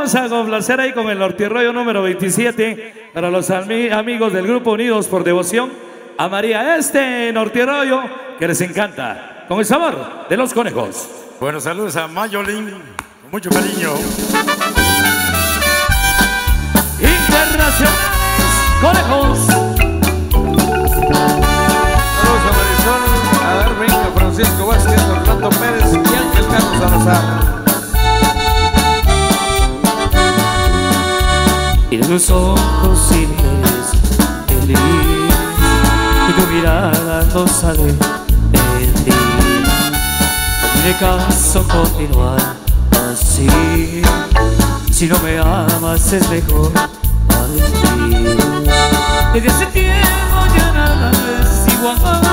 vamos a complacer ahí con el Nortirollo número 27 para los amigos del Grupo Unidos por Devoción a María. Este Nortirollo que les encanta, con el sabor de los conejos. Bueno, saludos a Mayolín, con mucho cariño. Internacionales Conejos. Saludos a Marisol, a Darwin, a Francisco Vázquez, a Orlando Pérez y Ángel Carlos Salazar. Y de tus ojos sigues feliz y tu mirada no sale de ti. No tiene caso continuar así. Si no me amas es mejor partir. Desde hace tiempo ya nada es igual.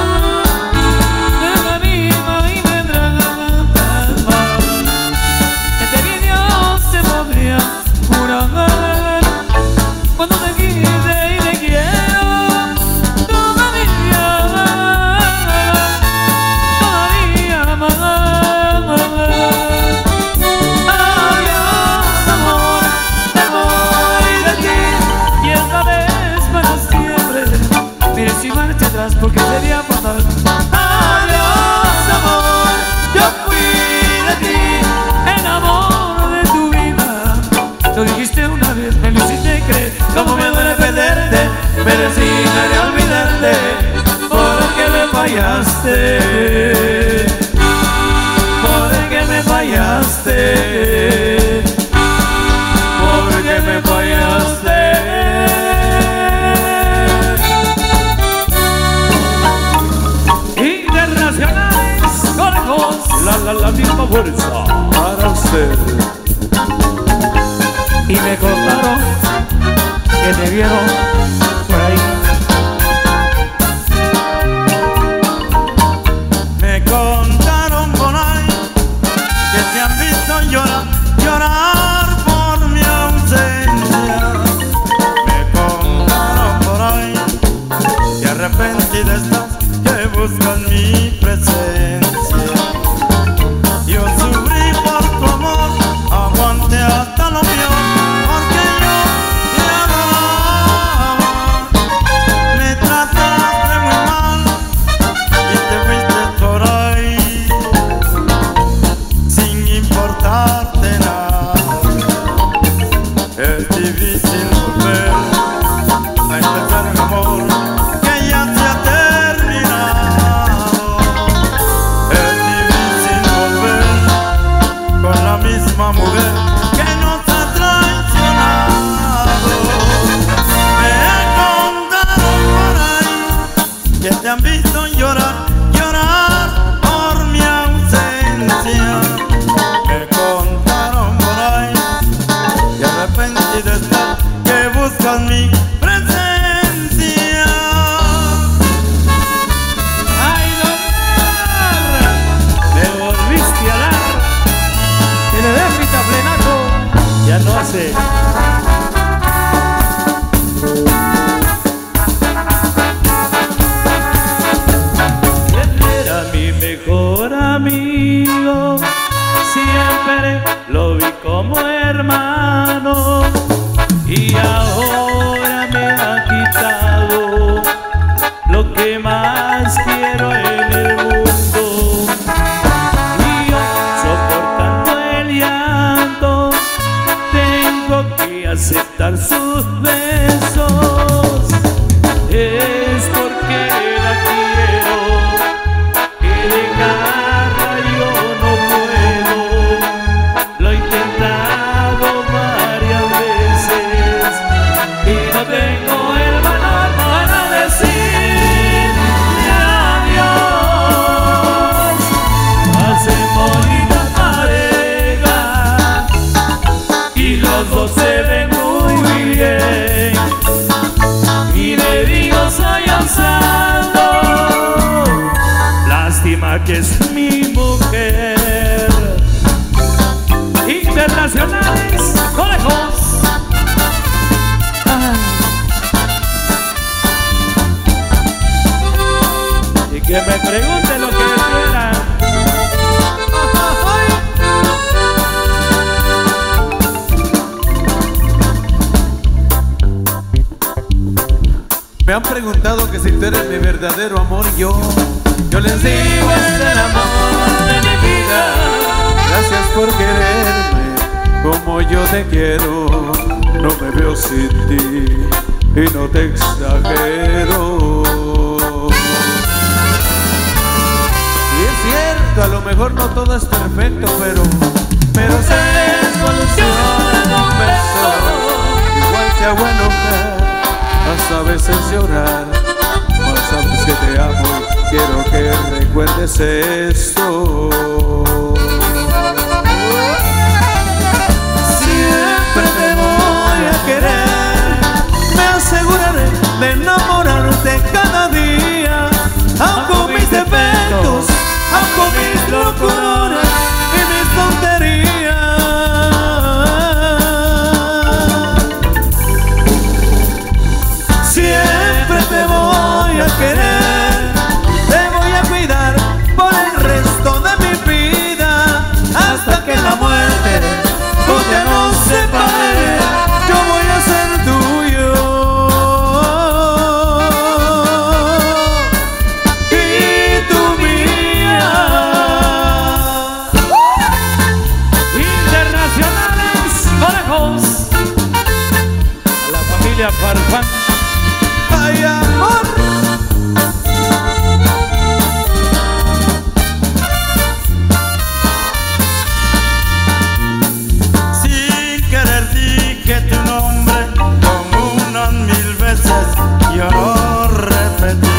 Es la misma y me drama. Que te vi Dios se podría jurar. Cuando te quise y te quiero todavía más. Adiós amor, me voy de ti y esta vez para siempre. Mire si marcha atrás porque sería fatal. Adiós amor, yo fui de ti, el amor de tu vida. Lo dijiste una vez, me lo hiciste creer. Como me duele perderte, me resignaré a olvidarte, porque me fallaste, porque me fallaste, porque me fallaste. Internacionales Conejos. La misma fuerza para usted. Y me contaron que te vieron por ahí. Me contaron por ahí que te han visto llorar, llorar por mi ausencia. Me contaron por ahí que arrepentida estás, que buscas mi presencia. Yo sufrí por tu amor, aguanté hasta lo peor, porque yo te amaba. Me trataste muy mal y te fuiste por ahí, sin importarte nada. Es difícil volver a empezar un amor que ya se ha terminado. Es difícil volver con la misma mujer que nos ha traicionado. Me contaron por ahí que te han visto llorar, llorar por mi ausencia. Me contaron por ahí que arrepentida estás, que buscas mi presencia. ¡Ay, Domar! Me volviste a dar. Que le des mi taflenaco. Ya no hace. Él era mi mejor amigo. Siempre lo vi como hermano. Y ahora me ha quitado lo que más quiero en el mundo. Y yo, soportando el llanto, tengo que aceptar sus besos. Es porque la quiero y dejarla yo no puedo. Lo he intentado varias veces y no tengo el valor para decirle adiós. Hacen bonita pareja y los dos se ven muy bien. Y le digo soy Osvaldo, lástima que es mi mujer. Internacionales Conejos. Y que me pregunte lo que quieran. han preguntado que si tú eres mi verdadero amor, yo les digo es el amor de mi vida. Gracias por quererme como yo te quiero. No me veo sin ti y no te exagero. Y es cierto, a lo mejor no todo es perfecto, pero se soluciona un beso. Igual te hago enojar, hasta a veces llorar, mas sabes que te amo y quiero que recuerdes esto. Siempre te voy a querer, me aseguraré de enamorarte cada día, aun con mis defectos, aun con mis locuras y mis tonterías. Siempre te voy a querer, te voy a cuidar por el resto de mi vida, hasta que la muerte tú te nos separe, yo voy a ser tuyo y tú mía. Internacionales Conejos, a la familia Farfán. Ay, amor. Sin querer dije tu nombre como unas 1000 veces, yo lo repetí.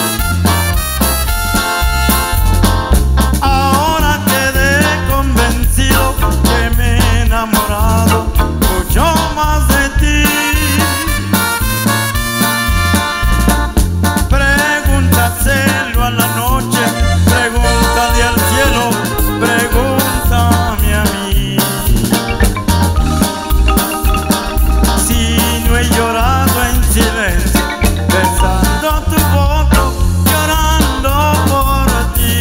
Ahora quedé convencido que me he enamorado mucho más de ti. Pregúntaselo a la noche, pregúntale al cielo, pregúntame a mí. Si no he llorado en silencio, besando tu foto, llorando por ti.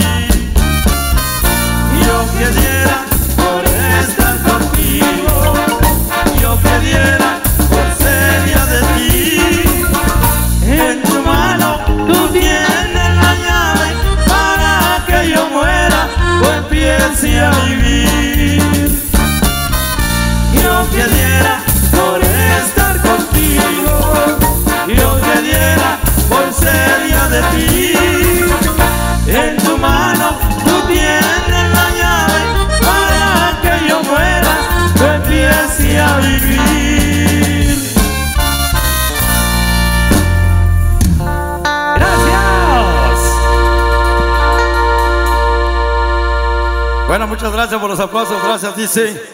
Yo que diera por estar contigo, yo que diera por seria de ti. En tu mano tú tienes la llave para que yo muera o empiece a vivir. Yo que diera por estar contigo, yo que diera por seria de ti. En tu mano tú tienes la llave para que yo muera o empiece a vivir. Gracias. Bueno, muchas gracias por los aplausos, gracias, dice.